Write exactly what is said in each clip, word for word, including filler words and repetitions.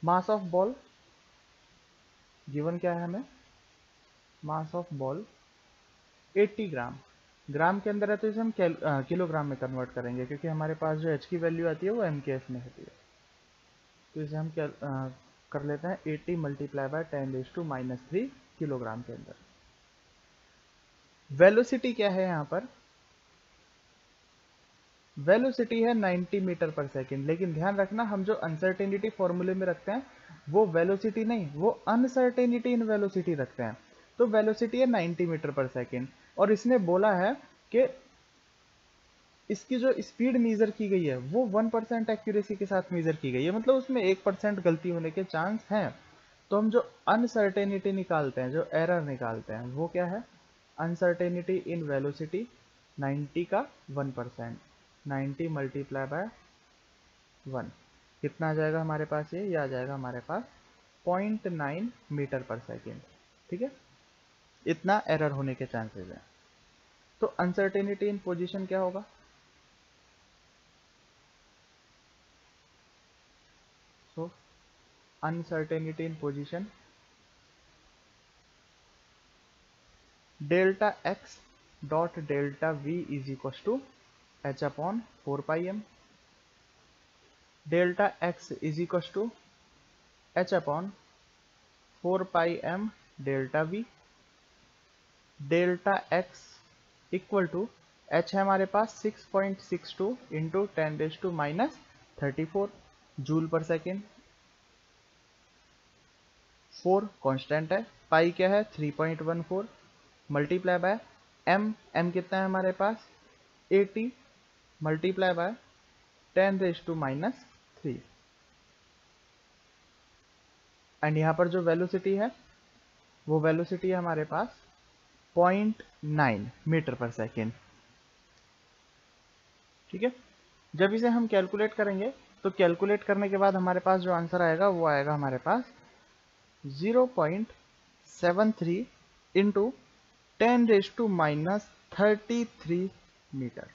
Mass of ball given क्या है हमें, मास ऑफ बॉल अस्सी ग्राम, ग्राम के अंदर है तो इसे हम किलोग्राम में कन्वर्ट करेंगे क्योंकि हमारे पास जो एच की वैल्यू आती है वो एम के एफ में होती है। तो इसे हम क्या आ, कर लेते हैं अस्सी multiply by ten raise to minus three kilogram के अंदर। वेलोसिटी क्या है यहाँ पर, वेलोसिटी है नब्बे मीटर पर सेकंड, लेकिन ध्यान रखना हम जो अनसर्टेनिटी फॉर्मूले में रखते हैं वो वेलोसिटी नहीं, वो अनसर्टेनिटी इन वेलोसिटी रखते हैं। तो वेलोसिटी है नब्बे मीटर पर सेकंड, और इसने बोला है कि इसकी जो स्पीड मेजर की गई है वो वन परसेंट एक्यूरेसी के साथ मेजर की गई है, मतलब उसमें एक परसेंट गलती होने के चांस हैं। तो हम जो अनसर्टेनिटी निकालते हैं, जो एरर निकालते हैं, वो क्या है, अनसर्टेनिटी इन वेलोसिटी नब्बे का वन परसेंट, नब्बे मल्टीप्लाई बाय वन, कितना आ जाएगा हमारे पास, ये ये आ जाएगा हमारे पास point nine meter per second. ठीक है, इतना एरर होने के चांसेस हैं। तो अनसर्टेनिटी इन पोजीशन क्या होगा, so uncertainty in position delta x dot delta v is equal to h upon four pi m, delta x is equal to h upon four pi m delta v, delta x equal to h है हमारे पास six point six two into ten raise to minus thirty four joule per second, four constant है, pi क्या है three point one four, multiply by m, m कितना है हमारे पास अस्सी multiply by ten raise to minus three, and यहाँ पर जो वेलोसिटी है वो वेलोसिटी है हमारे पास point nine meter per second. ठीक है, जब इसे हम कैलकुलेट करेंगे तो कैलकुलेट करने के बाद हमारे पास जो आंसर आएगा वो आएगा हमारे पास zero point seven three into ten raise to minus thirty three meter.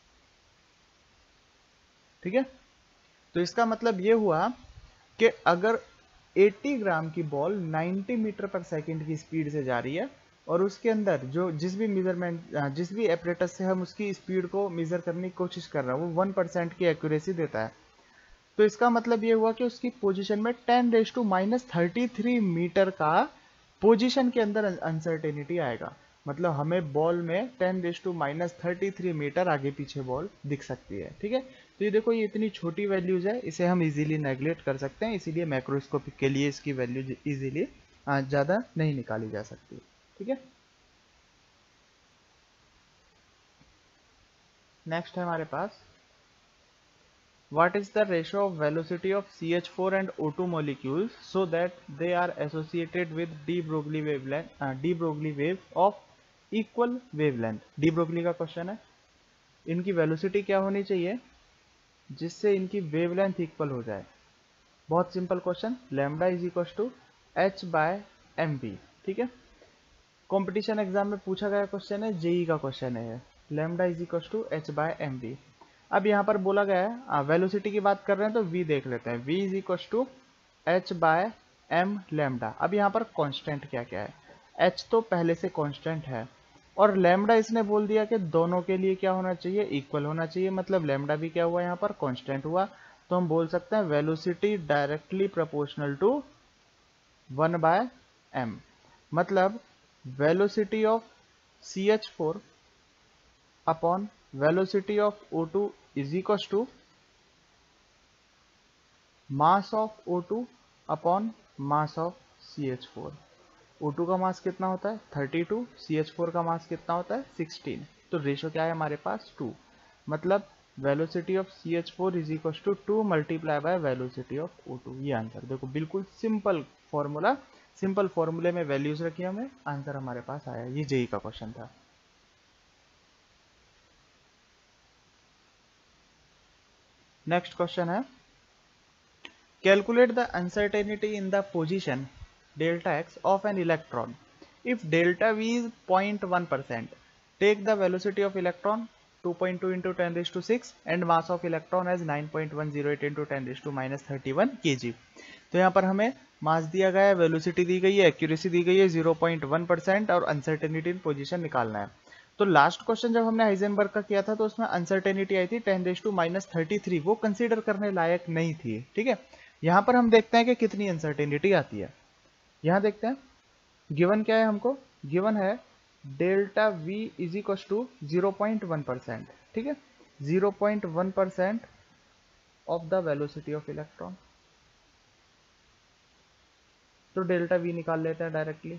ठीक है, तो इसका मतलब ये हुआ कि अगर अस्सी ग्राम की बॉल नब्बे मीटर पर सेकंड की स्पीड से जा रही है और उसके अंदर जो जिस भी मेजरमेंट जिस भी एपरेटस से हम उसकी स्पीड को मेजर करने की कोशिश कर रहे हैं वो वन परसेंट की एक्यूरेसी देता है, तो इसका मतलब ये हुआ कि उसकी पोजीशन में ten raise to minus thirty three meter का पोजीशन के अंदर अनसर्टेनिटी आएगा। मतलब हमें बॉल में ten raise to minus thirty three meter आगे पीछे बॉल दिख सकती है। ठीक है, तो ये देखो ये इतनी छोटी वैल्यूज है, इसे हम इजीली नेग्लेक्ट कर सकते हैं, इसीलिए मैक्रोस्कोपिक के लिए इसकी वैल्यू इजीली ज़्यादा नहीं निकाली जा सकती। ठीक है, नेक्स्ट है हमारे पास what is the ratio of velocity of C H four and O two molecules so that they are associated with de Broglie wavelength uh, de Broglie wave of equal wavelength। de Broglie का question है, इनकी velocity क्या होनी चाहिए जिससे इनकी wavelength equal हो जाए। बहुत simple question, lambda is equal to h by m b. ठीक है, कंपटीशन एग्जाम में पूछा गया क्वेश्चन है, जेई का क्वेश्चन है, lambda is equal to h by m b. अब यहाँ पर बोला गया है वेलोसिटी की बात कर रहे हैं तो v देख लेते हैं, v is equal to h by m lambda. अब यहाँ पर कांस्टेंट क्या क्या है, h तो पहले से कांस्टेंट है और लैम्डा इसने बोल दिया कि दोनों के लिए क्या होना चाहिए, इक्वल होना चाहिए, मतलब लैम्डा भी क्या हुआ यहाँ पर कांस्टेंट हुआ। तो हम बोल सकते हैं velocity directly proportional to one by m, मतलब velocity of C H four upon velocity of O two is equal to mass of O two upon mass of C H four. O two का mass कितना होता है thirty two, C H four का mass कितना होता है sixteen, तो ratio क्या है हमारे पास टू, मतलब velocity of C H four is equal to two multiply by velocity of O two. ये आंसर देखो, बिल्कुल सिंपल फॉर्मूला, सिंपल फॉर्मूले में वैल्यूज रखी हमें, आंसर हमारे पास आया। ये जेई का क्वेश्चन था। नेक्स्ट क्वेश्चन है, calculate the uncertainty in the position delta x of an electron if delta v is point one percent, take the velocity of electron two point two into ten raised to six and mass of electron as nine point one zero eight into ten raised to minus thirty one kg। तो यहाँ पर हमें मास दिया गया है, velocity दी गई है, accuracy दी गई है ज़ीरो पॉइंट वन परसेंट और अनसर्टेनिटी इन पोजीशन निकालना है। तो लास्ट क्वेश्चन जब हमने हाइजेनबर्ग का किया था तो उसमें अनसर्टेनिटी आई थी ten raise to minus thirty three, वो कंसीडर करने लायक नहीं थी। ठीक है, यहाँ पर हम देखते हैं कि कितनी अनसर्टेनिटी आती है। यहाँ देखते हैं गिवन क्या है, हमको गिवन है delta v is equal to zero point one percent. ठीक है, zero point one percent of the velocity of electron. तो डेल्टा वी निकाल लेते हैं directly.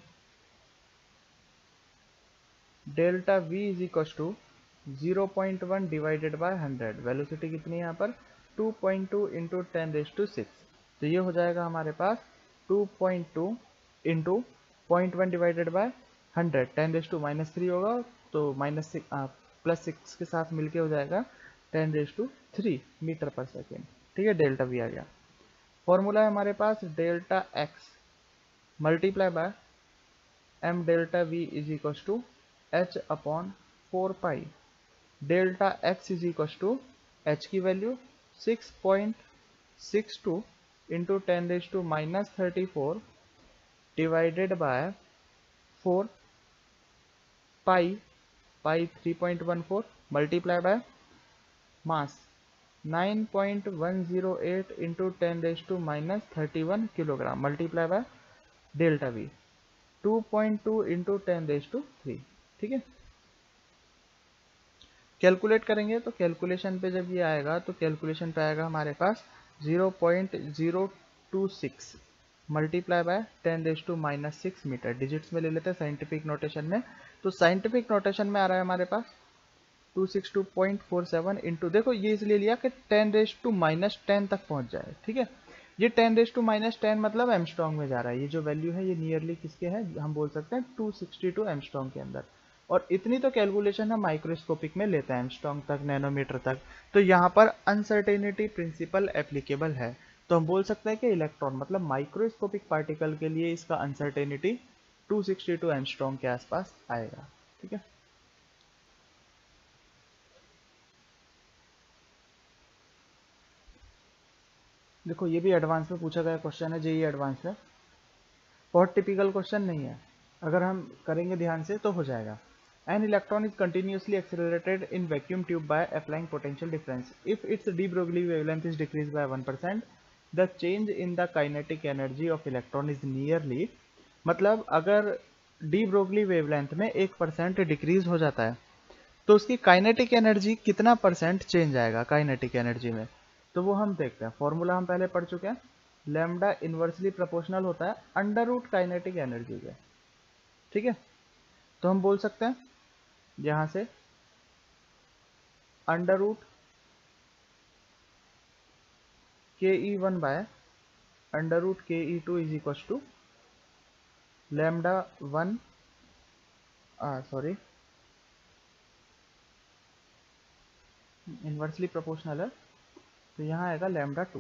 Delta v is equal to zero point one divided by hundred. Velocity कितनी है यहाँ पर two point two into ten raise to six. तो ये हो जाएगा हमारे पास two point two into point one divided by hundred, ten raise to minus three होगा तो माइनस सिक्स प्लस सिक्स के साथ मिलके हो जाएगा ten raise to three meter per second. ठीक है, डेल्टा वी आ गया। फॉर्मूला है हमारे पास delta x multiply by m delta v is equal to h upon four pi. Delta x is equal to h की value six point six two into ten raise to minus thirty four divided by four pi pi three point one four multiply by mass nine point one zero eight into ten raise to minus thirty one kilogram multiply by delta v two point two into ten raise to three. ठीक है, calculate करेंगे तो calculation पे जब ये आएगा तो calculation पे आएगा हमारे पास zero point zero two six multiply by ten raise to minus six meter. Digits में ले लेते हैं साइंटिफिक नोटेशन में, तो साइंटिफिक नोटेशन में आ रहा है हमारे पास two six two point four seven into, देखो ये इसलिए लिया कि ten raise to minus ten तक पहुंच जाए। ठीक है, ये ten raise to minus ten मतलब एमस्ट्रॉन्ग में जा रहा है। ये जो वैल्यू है ये नियरली किसके है, हम बोल सकते हैं टू सिक्सटी टू एमस्ट्रॉन्ग के अंदर। और इतनी तो कैलकुलेशन हम माइक्रोस्कोपिक में लेते हैं एमस्ट्रॉन्ग तक, नैनोमीटर तक। तो यहाँ पर अनसर्टेनिटी प्रिंसिपल एप्लीकेबल है। तो हम बोल सकते हैं कि इलेक्ट्रॉन मतलब माइक्रोस्कोपिक पार्टिकल के लिए इसका uncertainty two sixty two angstrom के आसपास आएगा। ठीक है, देखो ये भी एडवांस में पूछा गया क्वेश्चन है, जेई एडवांस में, बहुत टिपिकल क्वेश्चन नहीं है, अगर हम करेंगे ध्यान से तो हो जाएगा। An electron is continuously accelerated in vacuum tube by applying potential difference. If its de Broglie wavelength is decrease by one percent the change in the kinetic energy of electron is nearly, मतलब अगर D Broglie wavelength में एक percent decrease हो जाता है तो उसकी kinetic energy कितना परसेंट चेंज आएगा काइनेटिक एनर्जी में, तो वो हम देखते हैं। फॉर्मूला हम पहले पढ़ चुके हैं, लैम्डा इनवर्सली प्रोपोर्शनल होता है अंडर रूट काइनेटिक एनर्जी के। ठीक है, तो हम बोल सकते हैं यहां से under root K E one by under root K E two is equal to lambda one sorry inversely proportional है तो यहाँ आएगा lambda two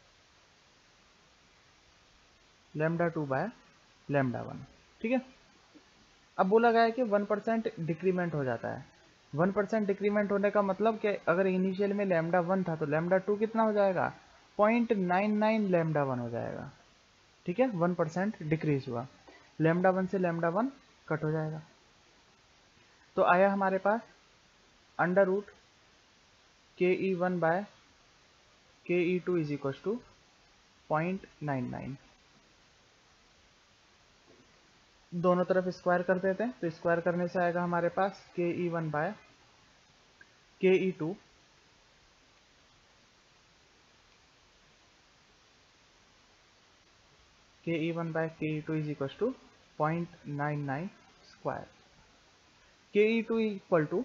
lambda two by lambda one. ठीक है, अब बोला गया है कि वन परसेंट डिक्रीमेंट हो जाता है। वन परसेंट डिक्रीमेंट होने का मतलब कि अगर इनिशियल में लैम्डा वन था तो लैम्डा टू कितना हो जाएगा, point nine nine lambda one हो जाएगा। ठीक है, वन परसेंट डिक्रीज हुआ, लैम्डा वन से लैम्डा वन कट हो जाएगा। तो आया हमारे पास under root K E one by K E two is equal to point nine nine. दोनों तरफ स्क्वायर कर देते हैं तो स्क्वायर करने से आएगा हमारे पास के E one by K E to K E one by K E two is equal to point nine nine square. K E two equal to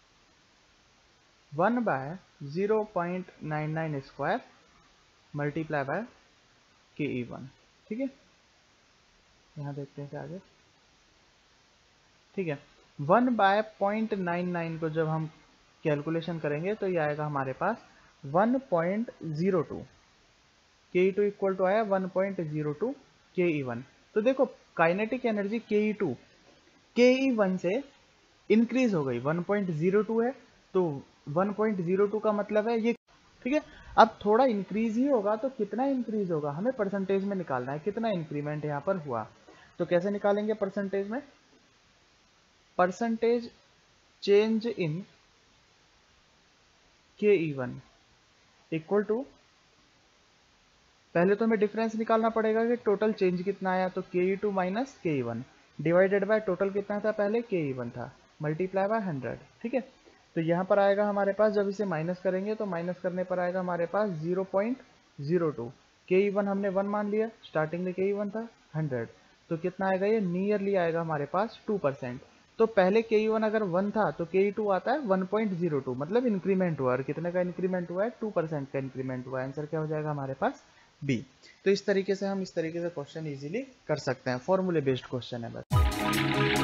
one by zero point nine nine square multiply by K E one. ठीक है, यहाँ देखते हैं आगे। ठीक है, one by point nine nine को जब हम कैलकुलेशन करेंगे तो ये आएगा हमारे पास one point zero two. K E two equal to आया one point zero two K E one. तो देखो काइनेटिक एनर्जी के E to K E one से इंक्रीज हो गई, वन पॉइंट ज़ीरो टू है तो वन पॉइंट ज़ीरो टू का मतलब है ये, ठीक है। अब थोड़ा इंक्रीज ही होगा तो कितना इंक्रीज होगा हमें परसेंटेज में निकालना है, कितना इंक्रीमेंट यहाँ पर हुआ। तो कैसे निकालेंगे परसेंटेज में, परसेंटेज चेंज इन के ई वन इक्वल टू, पहले तो हमें डिफरेंस निकालना पड़ेगा कि टोटल चेंज कितना आया, तो के E two minus K E one divided by total कितना था, पहले के ई वन था, मल्टीप्लाई बाय हंड्रेड, ठीक है। तो यहाँ पर आएगा हमारे पास, जब इसे माइनस करेंगे तो माइनस करने पर आएगा हमारे पास zero point zero two, K E one हमने वन मान लिया, स्टार्टिंग में के ई वन था हंड्रेड, तो कितना आएगा ये नियरली आएगा हमारे पास टू परसेंट। तो पहले के ई वन अगर वन था तो के ई टू आता है वन पॉइंट ज़ीरो टू, मतलब इंक्रीमेंट हुआ, और कितने का इंक्रीमेंट हुआ है, टू परसेंट का इंक्रीमेंट हुआ है। आंसर क्या हो जाएगा हमारे पास, बी। तो इस तरीके से हम इस तरीके से क्वेश्चन इजीली कर सकते हैं, फॉर्मूले बेस्ड क्वेश्चन है बस।